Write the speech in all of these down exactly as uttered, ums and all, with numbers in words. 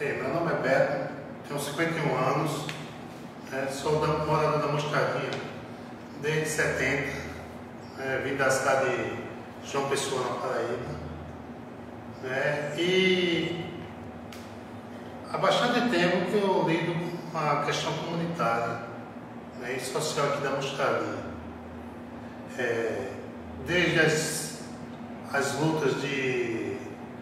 Ei, meu nome é Beto, tenho cinquenta e um anos, né, sou da, morador da Moscardinha desde setenta, né, vim da cidade de João Pessoa, na Paraíba, né, e há bastante tempo que eu lido com a questão comunitária, né, e social aqui da Moscardinha. É, desde as, as lutas de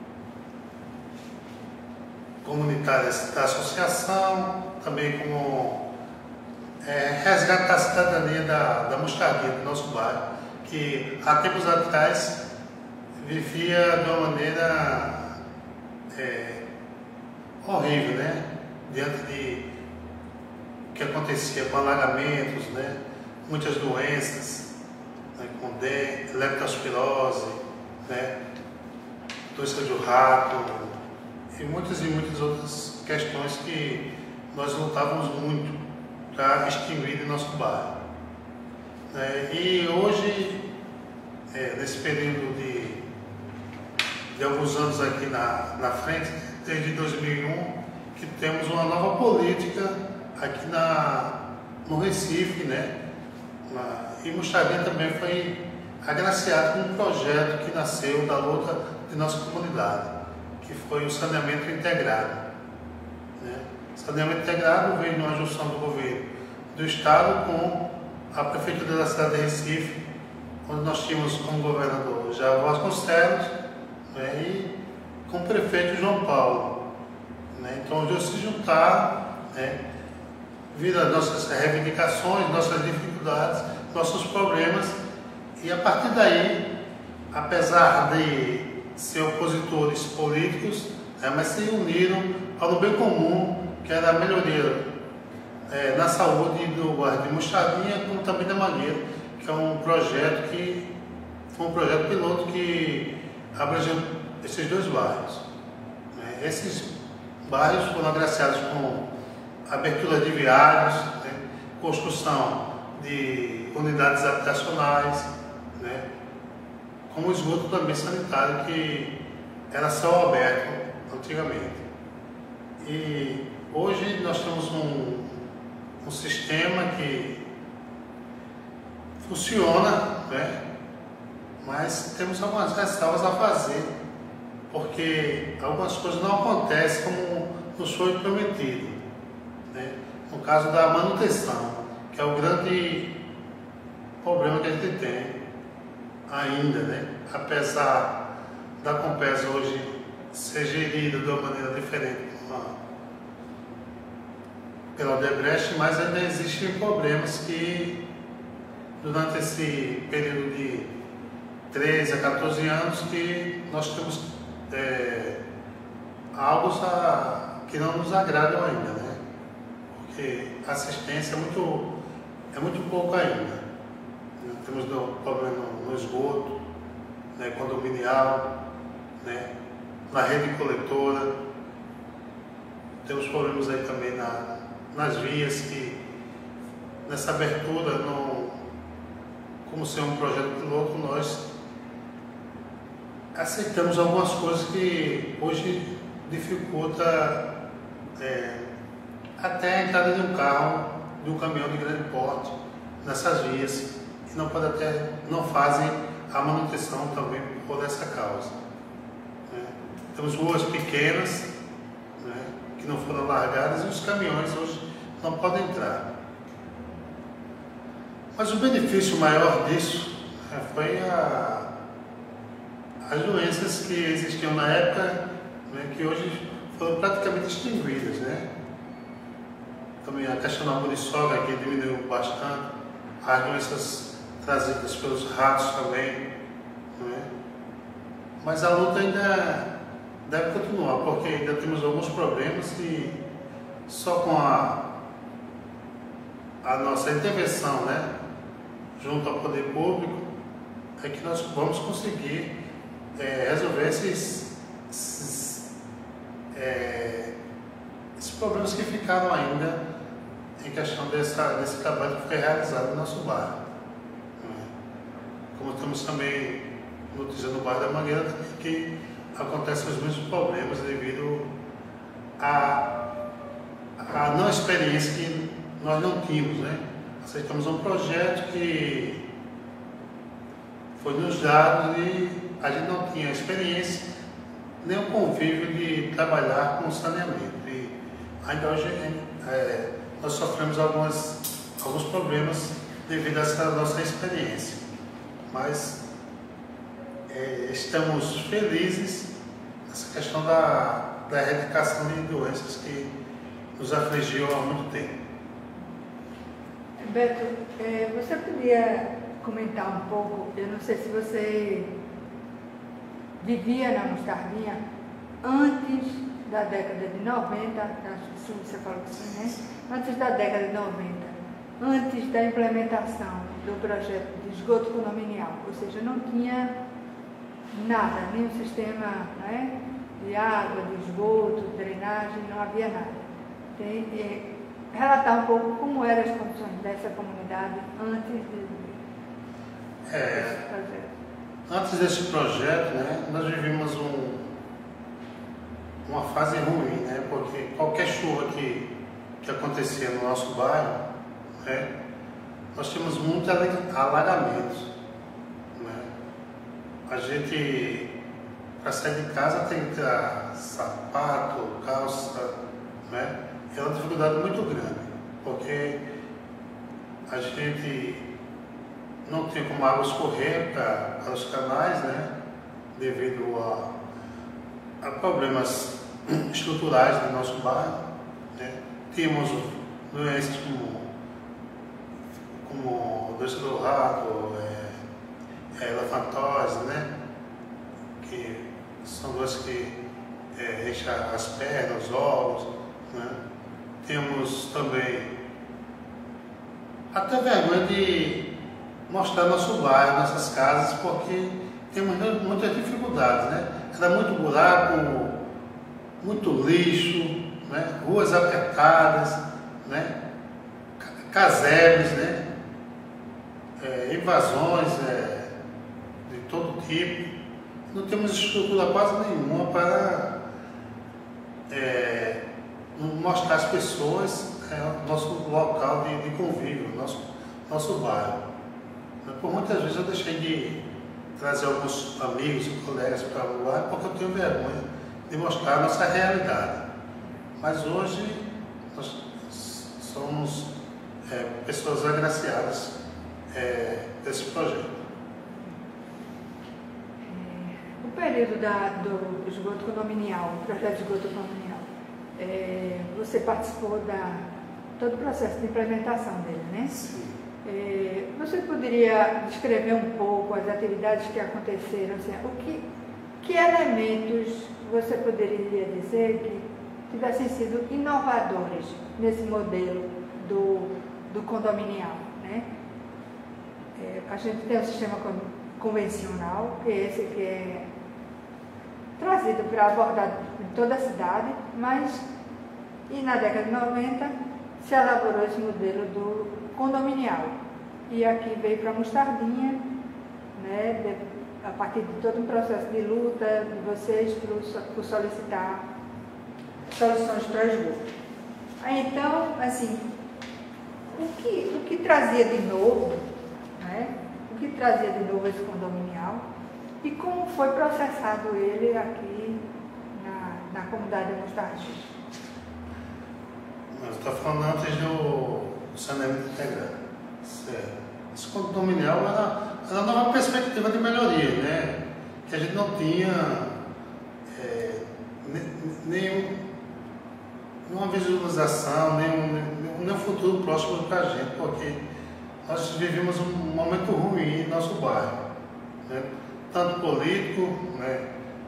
comunitárias da associação, também como é, resgatar a cidadania da, da Moscardinha, do nosso bairro, que há tempos atrás vivia de uma maneira é, horrível, né? Diante de o que acontecia com alagamentos, né? Muitas doenças, né? Com dengue, leptospirose, né? Doença do rato, e muitas e muitas outras questões que nós lutávamos muito para extinguir em nosso bairro. É, e hoje, é, nesse período de, de alguns anos aqui na, na frente, desde dois mil e um, que temos uma nova política aqui na, no Recife, né? Na, e Moscardinha também foi agraciado com um projeto que nasceu da luta de nossa comunidade, que foi o saneamento integrado. Né? Saneamento integrado veio numa junção do governo do Estado com a Prefeitura da cidade de Recife, onde nós tínhamos como governador Jair Vasconcelos, né? E com o prefeito João Paulo. Né? Então, onde se juntaram, né? Viram nossas reivindicações, nossas dificuldades, nossos problemas, e a partir daí, apesar de ser opositores políticos, é, mas se uniram para o bem comum, que era a melhoria é, na saúde do bairro de Moscardinha, como também da Mangueira, que é um projeto que foi um projeto piloto que abrangeu esses dois bairros. É, esses bairros foram agraciados com abertura de viários, né, construção de unidades habitacionais, né, com o esgoto também sanitário, que era céu aberto antigamente. E hoje nós temos um, um sistema que funciona, né? Mas temos algumas ressalvas a fazer, porque algumas coisas não acontecem como nos foi prometido. Né? No caso da manutenção, que é o grande problema que a gente tem ainda, né? Apesar da Compesa hoje ser gerida de uma maneira diferente pela Odebrecht, mas ainda existem problemas que durante esse período de treze a quatorze anos que nós temos é, algo a, que não nos agradam ainda, né? Porque a assistência é muito, é muito pouco ainda. Temos problema no esgoto, né, condominial, né, na rede coletora. Temos problemas aí também na, nas vias, que nessa abertura, no, como ser um projeto piloto, nós aceitamos algumas coisas que hoje dificulta é, até a entrada de um carro, de um caminhão de grande porte nessas vias, que não, pode até, não fazem a manutenção também por essa causa. Né? Temos ruas pequenas, né, que não foram largadas, e os caminhões hoje não podem entrar. Mas o benefício maior disso, né, foi a, as doenças que existiam na época, né, que hoje foram praticamente extinguidas. Né? Também a questão da muriçoca, que diminuiu bastante, as doenças trazidas pelos ratos também, não é? Mas a luta ainda deve continuar, porque ainda temos alguns problemas e só com a, a nossa intervenção, né, junto ao poder público, é que nós vamos conseguir é, resolver esses, esses, é, esses problemas que ficaram ainda em questão dessa, desse trabalho que foi realizado no nosso bairro. Como temos também notícia no bairro da Mangueira, que acontecem os mesmos problemas devido a uma experiência que nós não tínhamos, né? Aceitamos um projeto que foi nos dado e a gente não tinha experiência nem o convívio de trabalhar com saneamento. E ainda hoje é, nós sofremos algumas, alguns problemas devido a essa nossa experiência. Mas é, estamos felizes nessa questão da, da erradicação de doenças que nos afligiu há muito tempo. Beto, é, você podia comentar um pouco, eu não sei se você vivia na Mostardinha antes da década de noventa, acho que sim, você falou que sim, né? Antes da década de noventa, antes da implementação do projeto de esgoto condominial, ou seja, não tinha nada, nenhum sistema, né, de água, de esgoto, de drenagem, não havia nada. Tem, é, relatar um pouco como eram as condições dessa comunidade antes de, é, desse projeto. Antes desse projeto, né, nós vivimos um, uma fase ruim, né, porque qualquer chuva que, que acontecia no nosso bairro, né, nós tínhamos muitos alagamentos. Né. A gente, para sair de casa, tem que ter sapato, calça, né, é uma dificuldade muito grande, porque a gente não tem como a água escorrer para, para os canais, né, devido a, a problemas estruturais do nosso bairro. Né. Temos doenças como, como doença do rato, é, é, elefantose, né, que são doenças que é, enchem as pernas, os olhos. Né. Temos também até vergonha de mostrar nosso bairro, nossas casas, porque temos muitas dificuldades, né? Era muito buraco, muito lixo, né? Ruas apertadas, né? Casebres, né? É, invasões é, de todo tipo. Não temos estrutura quase nenhuma para é, mostrar às pessoas é, o nosso local de, de convívio, nosso, nosso bairro. Por muitas vezes eu deixei de trazer alguns amigos e colegas para o bairro porque eu tenho vergonha de mostrar a nossa realidade. Mas hoje nós somos é, pessoas agraciadas é, desse projeto. O período da, do esgoto condominial, o projeto de esgoto condominial, É, você participou da todo o processo de implementação dele, né? Sim. É, você poderia descrever um pouco as atividades que aconteceram? Assim, o que, que elementos você poderia dizer que tivessem sido inovadores nesse modelo do, do condominial, né? É, a gente tem um sistema convencional, que é esse que é trazido para abordar em toda a cidade, mas e na década de noventa se elaborou esse modelo do condominial. E aqui veio para a Mostardinha, né, de, a partir de todo um processo de luta de vocês por, por solicitar soluções para o esgoto. Aí, então, assim, o que, o que trazia de novo, né, o que trazia de novo esse condominial? E como foi processado ele aqui na, na comunidade de Mostardinha? Nós estamos falando antes do saneamento integrado. Certo. Esse condominial era, era uma nova perspectiva de melhoria, né? Que a gente não tinha é, nenhum, nenhuma visualização, nenhum, nenhum futuro próximo para a gente, porque nós vivemos um momento ruim em nosso bairro, né? Tanto político, né,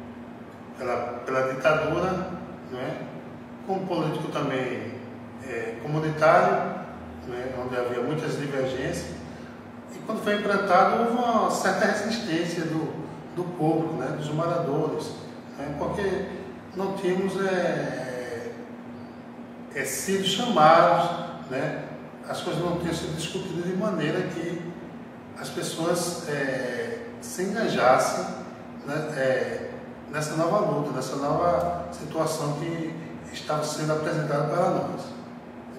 pela, pela ditadura, né, como político também é, comunitário, né, onde havia muitas divergências. E quando foi implantado, houve uma certa resistência do, do público, né, dos moradores, né, porque não tínhamos é, é, sido chamados, né, as coisas não tinham sido discutidas de maneira que as pessoas é, se engajassem, né, é, nessa nova luta, nessa nova situação que estava sendo apresentada para nós.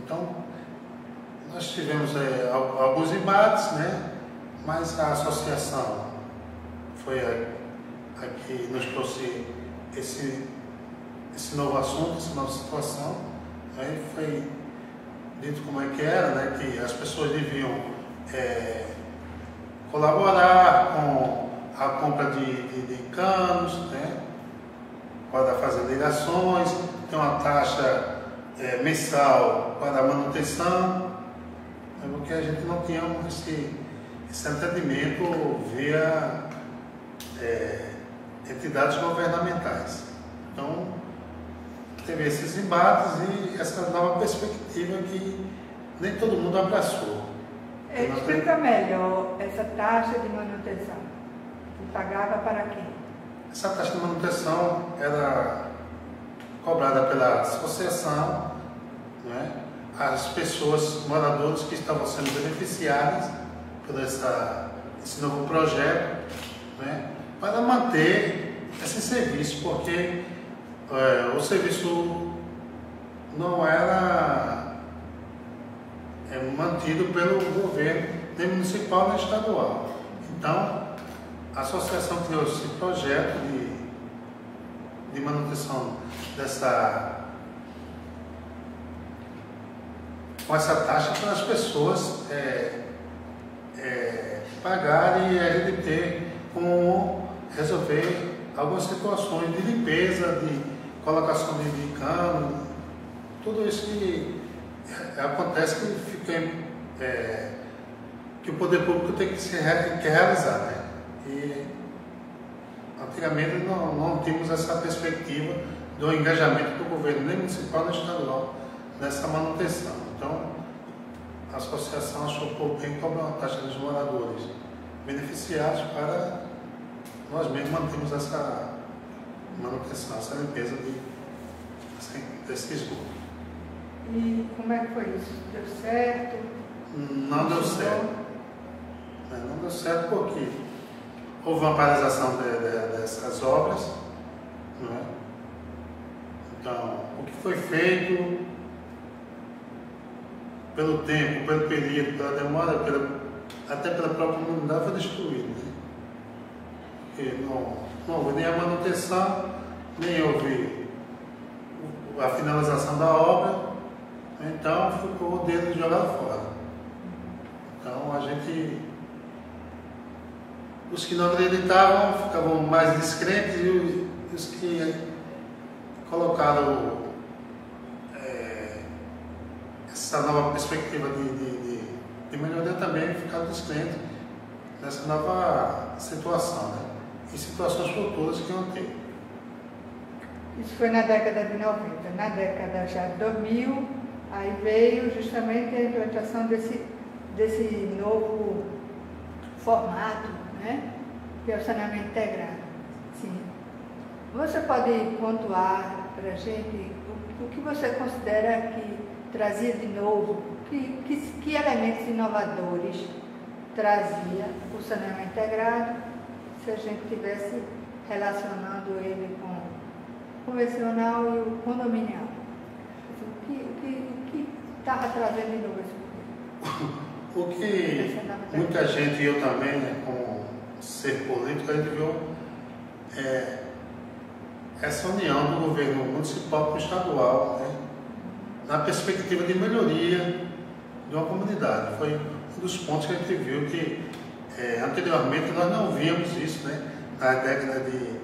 Então, nós tivemos é, alguns embates, né? Mas a associação foi a, a que nos trouxe esse, esse novo assunto, essa nova situação. Aí foi dito como é que era, né? Que as pessoas deviam é, colaborar com a compra de, de, de canos, né? Para fazer ligações, tem uma taxa é, mensal para a manutenção, é porque a gente não tinha esse, esse atendimento via é, entidades governamentais. Então, teve esses embates e essa nova perspectiva que nem todo mundo abraçou. É, explica melhor essa taxa de manutenção. Você pagava para quem? Essa taxa de manutenção era cobrada pela associação, né? As pessoas, moradores que estavam sendo beneficiadas por essa, esse novo projeto, né? Para manter esse serviço, porque é, o serviço não era é, mantido pelo governo, nem municipal nem estadual. Então, a associação criou esse projeto de, de manutenção dessa, com essa taxa para as pessoas é, é, pagarem e a gente ter como resolver algumas situações de limpeza, de colocação de, de cano, tudo isso que acontece que fica é, que o poder público tem que, se, que realizar, né? E antigamente não, não tínhamos essa perspectiva do engajamento do governo, nem municipal nem estadual, nessa manutenção. Então, a associação achou por bem cobrar uma taxa dos moradores beneficiados para nós mesmos mantermos essa manutenção, essa limpeza de, desse esgoto. E como é que foi isso? Deu certo? Não deu certo. Não deu certo porque houve uma paralisação de, de, dessas obras, não é? Então, o que foi feito pelo tempo, pelo período, pela demora, pela, até pela própria comunidade foi destruído, né? Porque não, não houve nem a manutenção, nem houve a finalização da obra, então ficou o dedo jogado fora. Então a gente, os que não acreditavam ficavam mais descrentes e os que colocaram é, essa nova perspectiva de, de, de, de melhoria também ficaram descrentes nessa nova situação, né? E situações futuras que vão ter. Isso foi na década de noventa. Na década já de dois mil, aí veio justamente a implantação desse, desse novo formato, né? Que é o saneamento integrado. Sim. Você pode pontuar para a gente o, o que você considera que trazia de novo, que, que, que elementos inovadores trazia o saneamento integrado, se a gente estivesse relacionando ele com o convencional e o condominial? O que estava trazendo de novo esse O que muita gente, e eu também, né, como ser político, a gente viu é, essa união do governo municipal com o estadual, né, na perspectiva de melhoria de uma comunidade. Foi um dos pontos que a gente viu que é, anteriormente nós não víamos isso, né, na década de,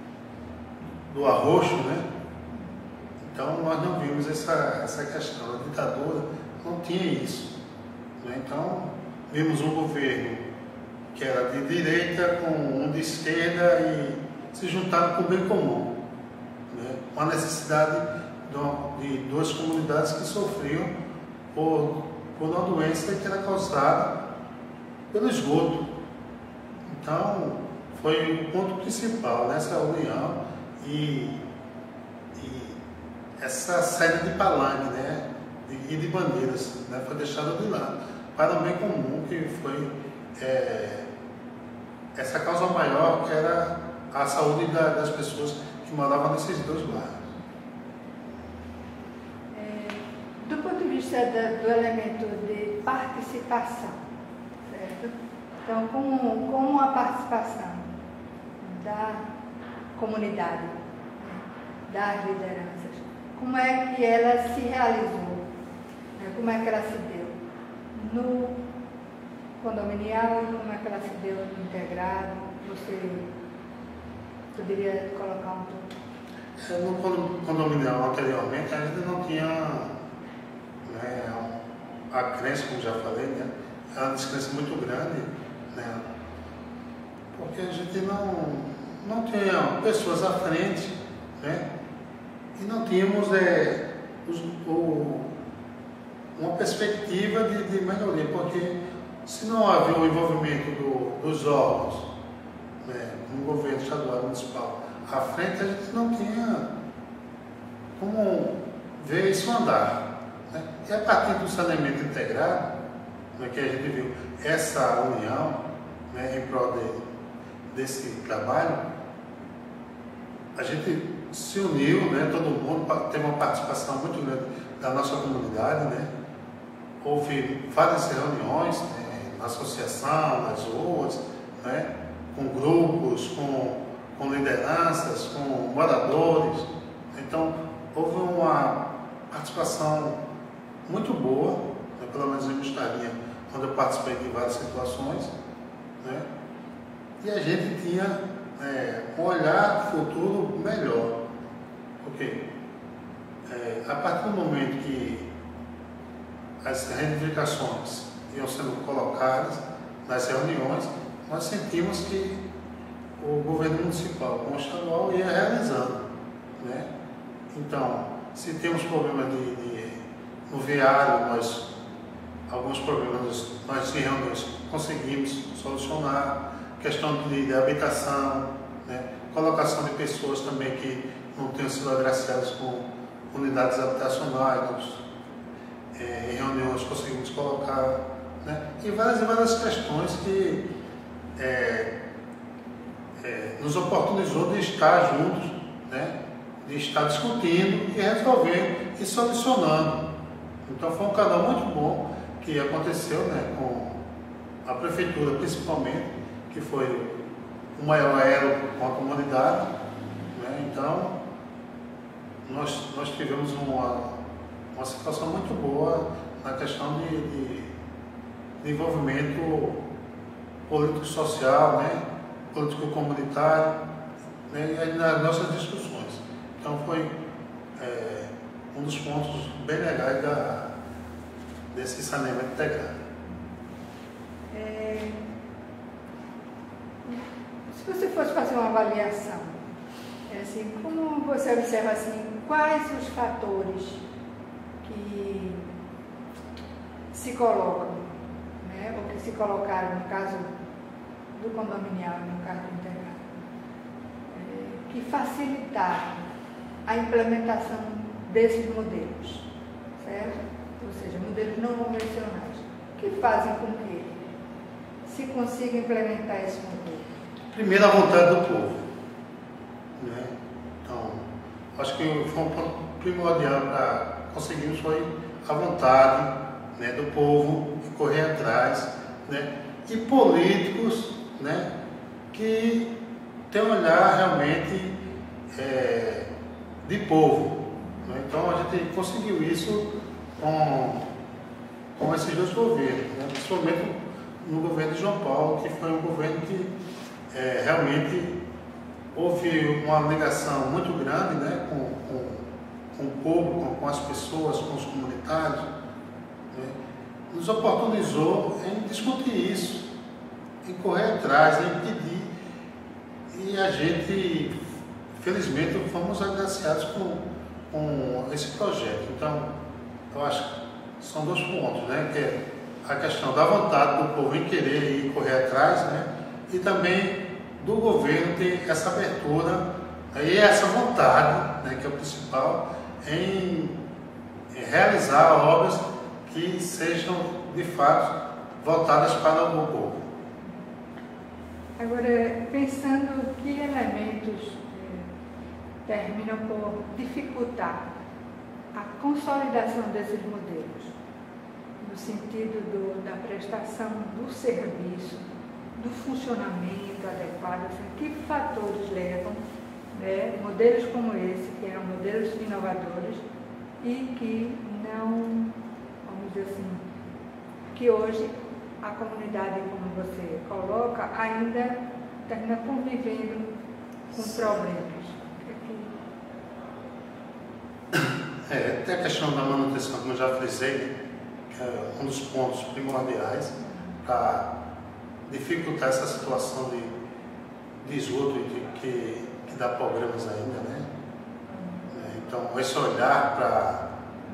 do arroxo, né? Então nós não vimos essa, essa questão. A ditadura não tinha isso, né? Então vimos um governo que era de direita com um de esquerda e se juntaram com o bem comum, né? Uma necessidade de duas comunidades que sofriam por, por uma doença que era causada pelo esgoto. Então foi o ponto principal nessa união e, e essa série de palanque, né, e de bandeiras, né, foi deixada de lado para o bem comum, que foi é, essa causa maior, que era a saúde da, das pessoas que moravam nesses dois bairros. É, do ponto de vista vista da, do elemento de participação, certo? Então, com, com a participação da comunidade, né, das lideranças, como é que ela se realizou? Né, como é que ela se deu? No condominial, como é que ela se deu no integrado? Você poderia colocar um pouco? No condominial anteriormente, a gente não tinha, né, a crença, como já falei, né, é uma descrença muito grande, né, porque a gente não, não tinha pessoas à frente, né, e não tínhamos é, os, o, uma perspectiva de, de melhoria, porque se não havia o envolvimento do, dos órgãos, né, no governo estadual e municipal à frente, a gente não tinha como ver isso andar, né? E a partir do saneamento integrado, né, que a gente viu essa união, né, em prol de, desse trabalho, a gente se uniu, né, todo mundo teve uma participação muito grande da nossa comunidade, né? Houve várias reuniões, né, na associação, nas ruas, né, com grupos, com com lideranças, com moradores. Então, houve uma participação muito boa, né, pelo menos em Mostardia, onde eu participei de várias situações, né, e a gente tinha é, um olhar futuro melhor. Porque é, a partir do momento que as reivindicações iam sendo colocadas nas reuniões, nós sentimos que o governo municipal com o estadual ia realizando, né? Então, se temos problemas de, de, no viário, nós, alguns problemas nós em reuniões conseguimos solucionar, questão de, de habitação, né? Colocação de pessoas também que não tenham sido agraciadas com unidades habitacionais, nós, é, em reuniões conseguimos colocar, né? E várias e várias questões que é, É, nos oportunizou de estar juntos, né, de estar discutindo e resolvendo e solucionando. Então foi um canal muito bom que aconteceu, né, com a prefeitura principalmente, que foi o maior elo com a comunidade, né. Então nós, nós tivemos uma, uma situação muito boa na questão de, de, de envolvimento político-social, né, político comunitário, né, e nas nossas discussões. Então foi é, um dos pontos bem legais da, desse saneamento integrado. É, se você fosse fazer uma avaliação, é assim, como você observa assim, quais os fatores que se colocam, né, ou que se colocaram no caso do condominial e no caso do integrado, é, que facilitaram a implementação desses modelos, certo? Ou seja, modelos não convencionais, que fazem com que se consiga implementar esse modelo. Primeiro, a vontade do povo, né? Então, acho que foi um ponto primordial para conseguirmos foi a vontade, né, do povo de correr atrás, né? E políticos, né, que tem um olhar realmente é, de povo, né? Então a gente conseguiu isso com, com esses dois governos, né? Principalmente no governo de João Paulo, que foi um governo que é, realmente houve uma ligação muito grande, né, com, com, com o povo, com, com as pessoas, com os comunitários, né? Nos oportunizou em discutir isso, em correr atrás, em pedir, e a gente, felizmente, fomos agraciados com, com esse projeto. Então, eu acho que são dois pontos, né, que é a questão da vontade do povo em querer ir correr atrás, né, e também do governo ter essa abertura e essa vontade, né, que é o principal, em, em realizar obras que sejam, de fato, voltadas para o povo. Agora, pensando que elementos eh, terminam por dificultar a consolidação desses modelos, no sentido do, da prestação do serviço, do funcionamento adequado, assim, que fatores levam, né, modelos como esse, que eram modelos inovadores e que não, vamos dizer assim, que hoje a comunidade, como você coloca, ainda termina convivendo com problemas. É, tem a questão da manutenção, como eu já frisei, que é um dos pontos primordiais para dificultar essa situação de, de esgoto de, que, que dá problemas ainda, né? Então, esse olhar para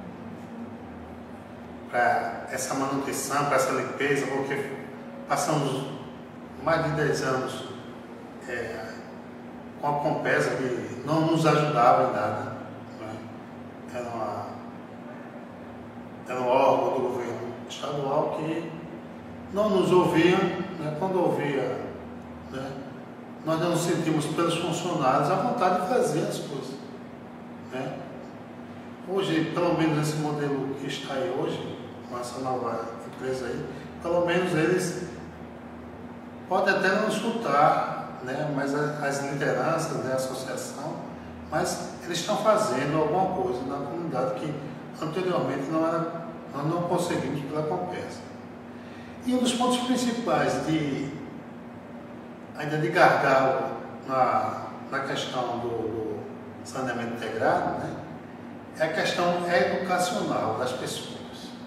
para essa manutenção, para essa limpeza, porque passamos mais de dez anos é, com a Compesa que não nos ajudava em nada. Né? Era, uma, era um órgão do governo estadual que não nos ouvia, né? Quando ouvia, né? Nós não nos sentimos pelos funcionários a vontade de fazer as coisas. Né? Hoje, pelo menos esse modelo que está aí hoje, com essa nova empresa aí, pelo menos eles podem até não escutar, né, mas as lideranças, né, a associação, mas eles estão fazendo alguma coisa na comunidade que anteriormente não era, nós não conseguimos pela Compesa. E um dos pontos principais de, ainda de gargalo na, na questão do, do saneamento integrado, né, é a questão educacional das pessoas.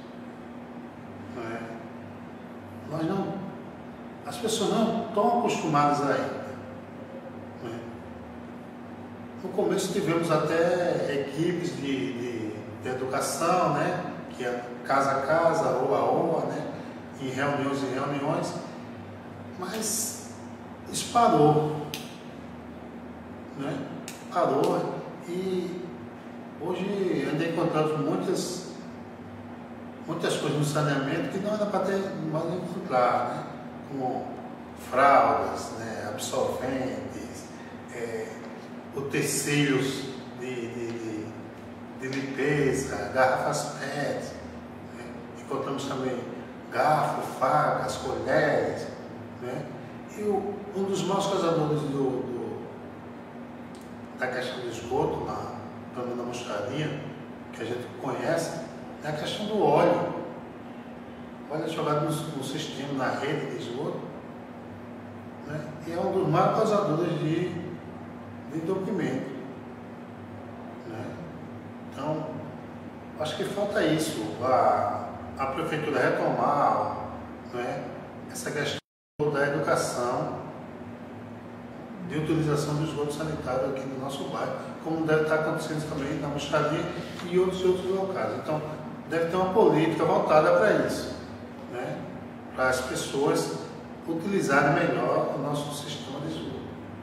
Né? Nós não, as pessoas não estão acostumadas ainda. Né? No começo tivemos até equipes de, de, de educação, né, que é casa a casa, ou a oa, né, em reuniões e reuniões, mas isso parou. Né? Parou e hoje ainda encontramos muitas, muitas coisas no saneamento que não era para ter mais encontrar, né? Como fraldas, né? Absorventes, é, utensílios de, de, de, de limpeza, garrafas P E T, né? Encontramos também garfo, facas, colheres, né? E o, um dos maus causadores do, do, da questão do esgoto, na na mostraria, que a gente conhece, é a questão do óleo. Óleo é jogado no, no sistema, na rede de esgoto, né? E é um dos maiores causadores de, de entupimento. Né? Então, acho que falta isso, a, a prefeitura retomar, né, essa questão da educação de utilização do esgoto sanitário aqui no nosso bairro, como deve estar acontecendo também na Mostraria e outros outros locais. Então, deve ter uma política voltada para isso, né? Para as pessoas utilizarem melhor o nosso sistema de esgoto.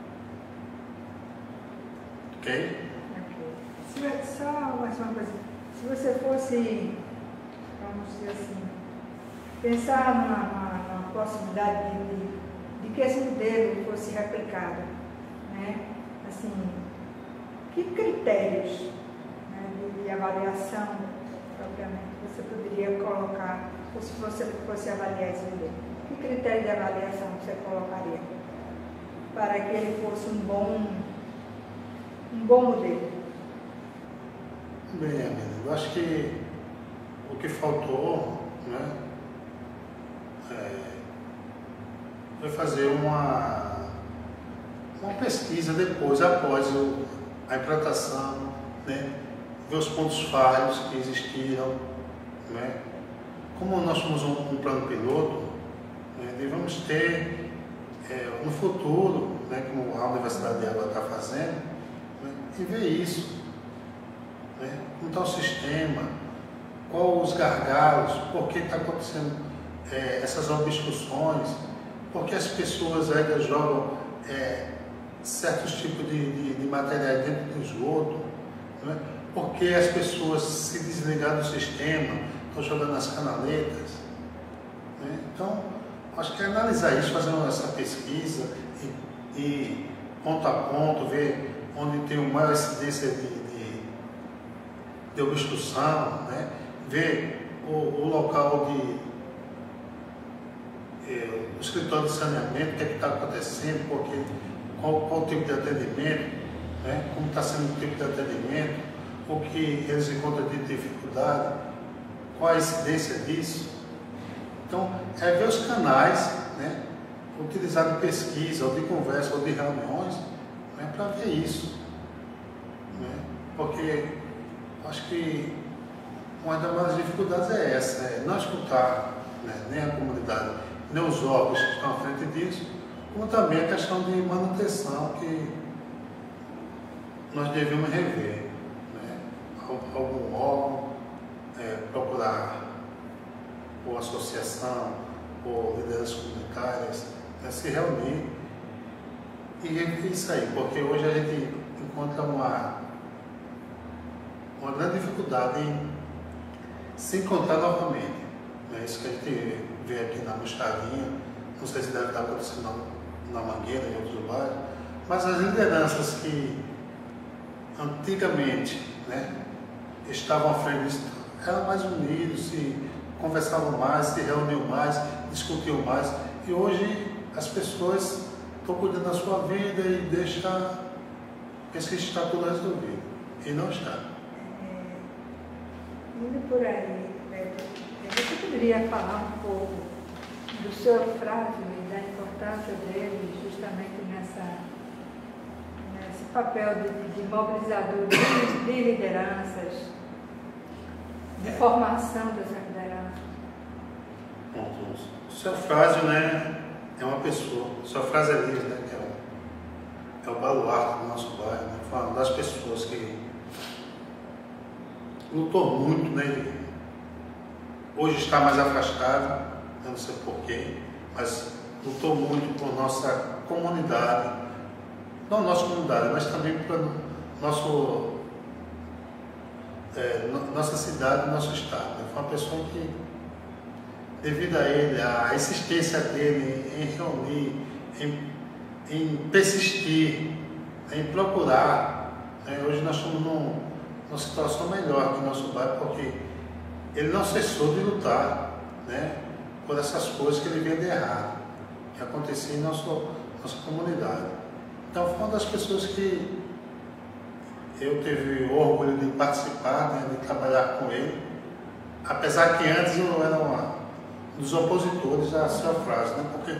Ok? Ok. Só mais uma coisa. Se você fosse, vamos dizer assim, pensar numa, numa, numa possibilidade de, de, de que esse modelo fosse replicado, né? Assim, que critérios, né, de, de avaliação propriamente você poderia colocar, ou se você fosse avaliar esse modelo? Que critério de avaliação você colocaria para que ele fosse um bom, um bom modelo? Bem, amiga, eu acho que o que faltou, né, é, foi fazer uma, uma pesquisa depois, após o, a implantação, né, ver os pontos falhos que existiram, né. Como nós somos um, um plano piloto, né, devemos ter é, no futuro, né, como a Universidade de Água está fazendo, né, e ver isso, né, como está o sistema, quais os gargalos, por que está acontecendo é, essas obstruções, por que as pessoas ainda jogam é, certos tipos de, de, de materiais dentro do esgoto, né? Por que as pessoas se desligaram do sistema, estão jogando nas canaletas. Né? Então, acho que é analisar isso, fazer essa pesquisa e, e ponto a ponto, ver onde tem uma maior incidência de, de, de obstrução, né? Ver o, o local de eh, o escritório de saneamento, o que é que está acontecendo, porque, qual, qual o tipo de atendimento, né? Como está sendo o tipo de atendimento, o que eles encontram de dificuldade, qual a incidência disso. Então, é ver os canais, né, utilizados de pesquisa, ou de conversa, ou de reuniões, né, para ver isso. Né? Porque acho que uma das maiores dificuldades é essa, é não escutar, né, nem a comunidade, nem os órgãos que estão à frente disso, como também a questão de manutenção que nós devemos rever. Né? Algum órgão, é, procurar ou associação, ou lideranças comunitárias, né, se reunir e rever isso aí, porque hoje a gente encontra uma, uma grande dificuldade em se encontrar novamente. É isso que a gente vê aqui na Mostradinha, não sei se deve estar acontecendo na Mangueira e em outros bairros, mas as lideranças que antigamente, né, estavam à frente disso, eram mais unidos, se conversavam mais, se reuniam mais, discutiam mais, e hoje as pessoas estão cuidando da sua vida e deixam, pensam que está tudo resolvido, e não está. É, indo por aí, Beto, você poderia falar um pouco do seu frasmo e da importância dele justamente nessa, nesse papel de, de mobilizador de, de lideranças, de formação dessa liderança? Bom, o seu frase, né, é uma pessoa, o seu frase é livre, né, que é o, é o baluarte do nosso bairro, né, foi uma das pessoas que lutou muito, né, hoje está mais afastado, eu não sei porquê, mas lutou muito por nossa comunidade, não nossa comunidade, mas também por nosso, é, nossa cidade, nosso estado. Né? Foi uma pessoa que, devido a ele, a insistência dele em reunir, em, em persistir, em procurar, né? Hoje nós estamos num, numa situação melhor aqui no nosso bairro, porque ele não cessou de lutar, né, por essas coisas que ele via de errado, que aconteciam em nosso, nossa comunidade. Então foi uma das pessoas que eu tive o orgulho de participar, né, de trabalhar com ele, apesar que antes eu era uma, um dos opositores à sua frase, né, porque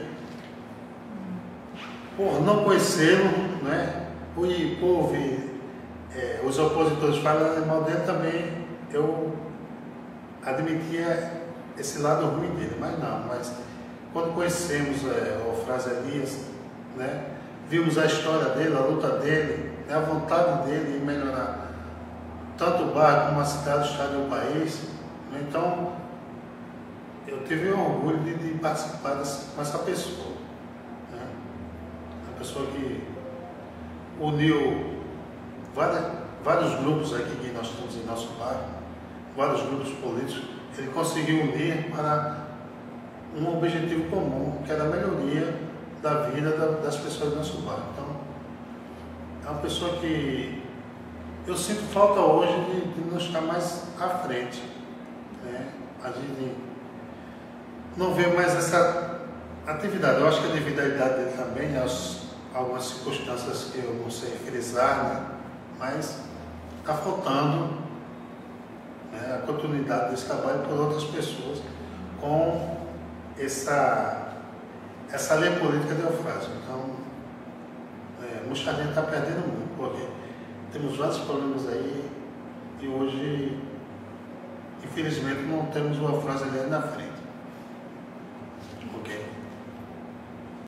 por não conhecê-lo, né, por, por ouvir é, os opositores falando mal dele também, eu admitia esse lado ruim dele, mas não, mas quando conhecemos é, o Frase Elias, né, vimos a história dele, a luta dele, né, a vontade dele em melhorar tanto o bairro como a cidade, o estado e o país, né, então eu tive o orgulho de, de participar dessa, com essa pessoa, né, uma pessoa que uniu várias, vários grupos aqui que nós temos em nosso bairro, vários grupos políticos, ele conseguiu unir para um objetivo comum, que era a melhoria da vida das pessoas do nosso bairro. Então, é uma pessoa que eu sinto falta hoje de, de não estar mais à frente. Né? A gente não vê mais essa atividade. Eu acho que é devido à idade dele também, às algumas circunstâncias que eu não sei frisar, né? Mas está faltando a continuidade desse trabalho por outras pessoas com essa, essa linha política de Eufrásio. Então, é, Mostradinha está perdendo muito, porque temos vários problemas aí e hoje, infelizmente, não temos o Eufrásio ali na frente.